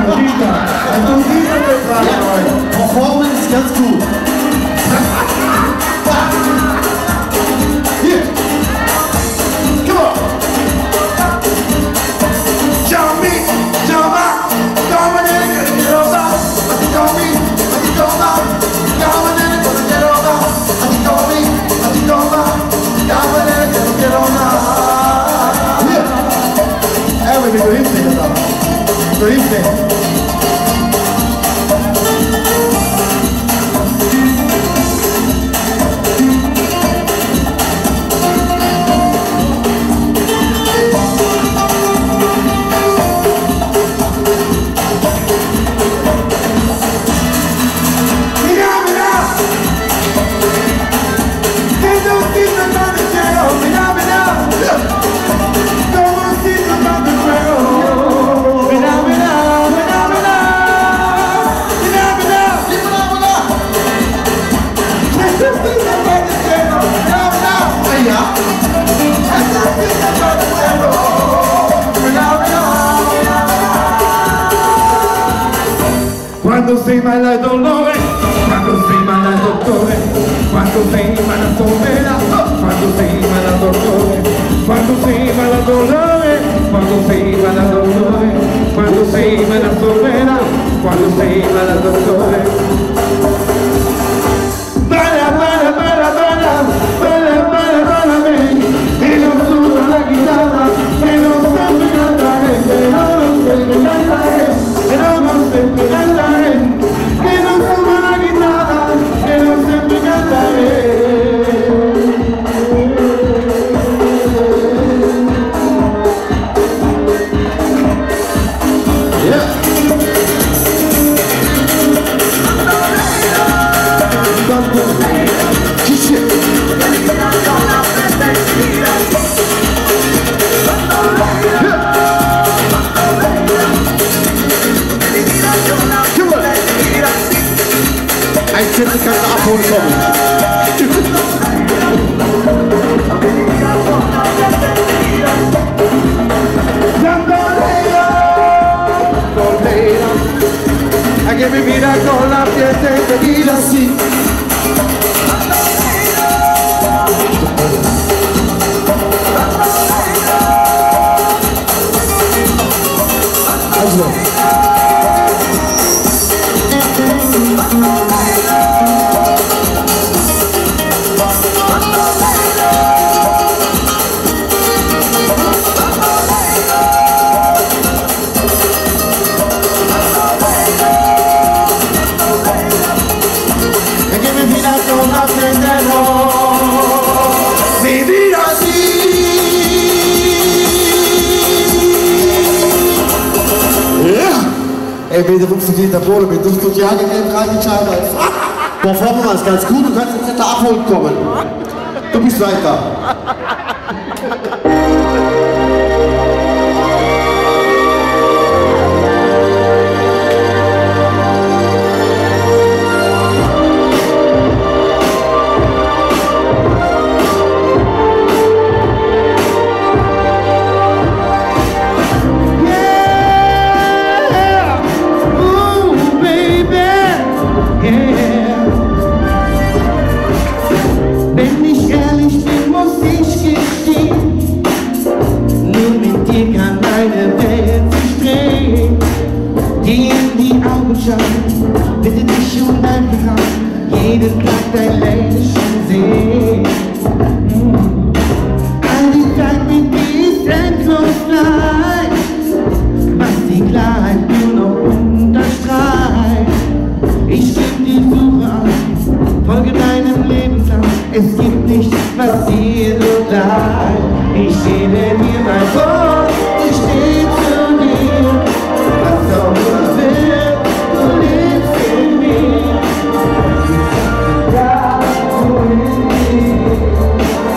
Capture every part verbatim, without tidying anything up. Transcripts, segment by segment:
Dieter. Also Dieter wird dran. Performance ganz gut. Hier. Come on. Show me, show me, show me, show me, show me, show me, show me, Quando sei male al dolore, quando sei male al dottore, quando sei male al sovera, quando sei male al dottore, quando sei male al dolore, quando sei male al dottore, quando sei male al sovera, quando sei male al dottore. Balla, balla, balla, balla, balla, balla, balla me, e non suona la chitarra, e non sempre cantare, e non sempre cantare, e non sempre cantare, che non suona la chitarra, e non sempre cantare. Yeah. Ein Zettel kann abholen kommen. A que mi vida con la piel de tequila así. Ey, bitte funktioniert der Pole mit Duft und Jagd in den drei Scheiben. Performance ganz gut, du kannst jetzt nicht da abholen kommen. Du bist weiter. Wenn ich ehrlich bin, muss ich gestehen, nur mit dir kann meine Welt sich drehen. Dir in die Augen schauen, bitte dich um dein Vertrauen, jeden Tag dein Lächeln sehen. All die Zeit mit dir ist endlos gleich, was die Klarheit nur noch unterstreicht. Ich geb die Suche an, folge deinem Lebenslauf, es gibt nichts, was dir so bleibt. Ich gebe dir mein Wort, ich steh zu dir, was auch immer wird, du lebst in mir. Ja, du in mir.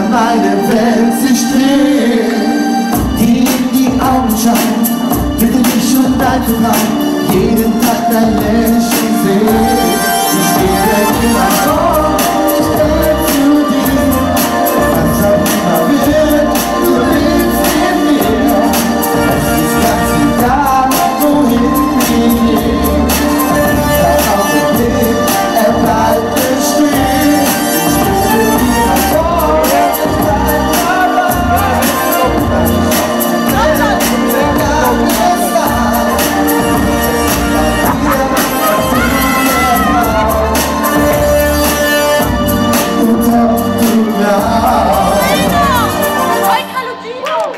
kann meine Welt sich drehen. Die in die Augen schauen, bitte dich um dein Vertrauen.